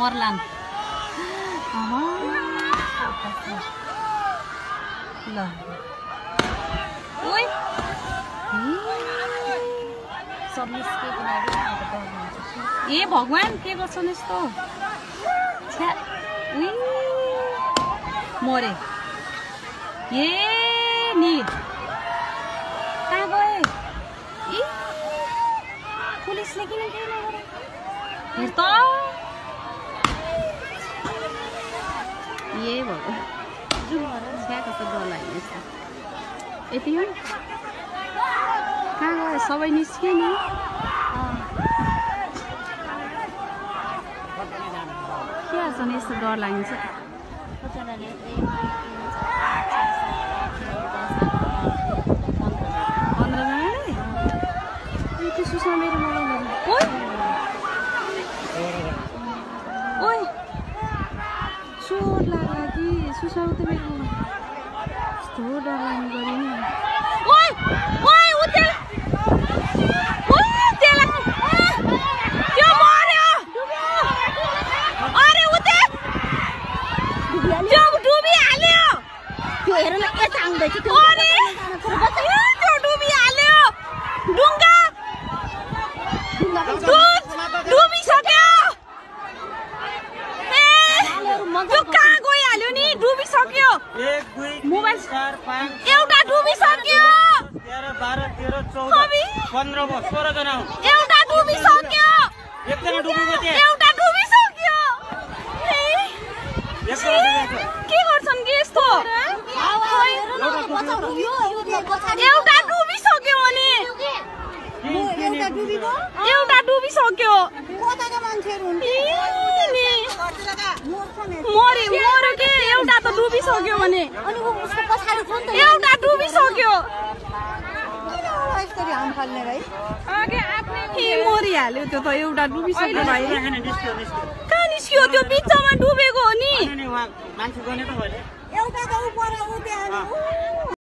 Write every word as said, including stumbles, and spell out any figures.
मर्लान् ल ओइ ए भगवान के गर्छन् यस्तो छ्या उइ मरे ए नि कहाँ गए इ पुलिसले किन केही नगरे हेर त ए भगवान छ्या कस्तो डर लाग्यो यति हो कहाँ गयो सबै निस्क्यो नि के छ नि यस्तो डर लाग्छ पन्ध्रजनाले सुषमा मेरो मोबाइल ओइ ओइ चोर लाग्ला कि सुषमा त मेरो यस्तो डर लाग्ने गऱ्यो नि ओइ ओइ उते ओइ तेला त्यो मर्यो अरे उते त्यो डुबी हाल्यो त्यो हेर न के चाङ्दै छ त्यो अरे त्यो डुबी हाल्यो डुङ्गा डुबी सक्यो ए त्यो कहाँ गइहाल्यो नि डुबी सक्यो एक दुई मोबाइल चार पाँच एउटा डुबी सक्यो तेह्र बाह्र तेह्र चौध पन्ध्र भयो सोह्र जना एउटा डुबी सक्यो एकजना डुबेको थियो एउटा डुबी सक्यो के गर्छन् कि यस्तो एउटा डुबी सक्यो भने एउटा डुबी सक्यो मर्यो मर्यो के एउटा त डुबी सक्यो भने एउटा डुबी सक्यो मरिहाल्यो त्यो त एउटा डुबी सक्यो भाइ कहाँ निस्क्यो त्यो बिचमा डुबेको हो नि मान्छे गर्ने त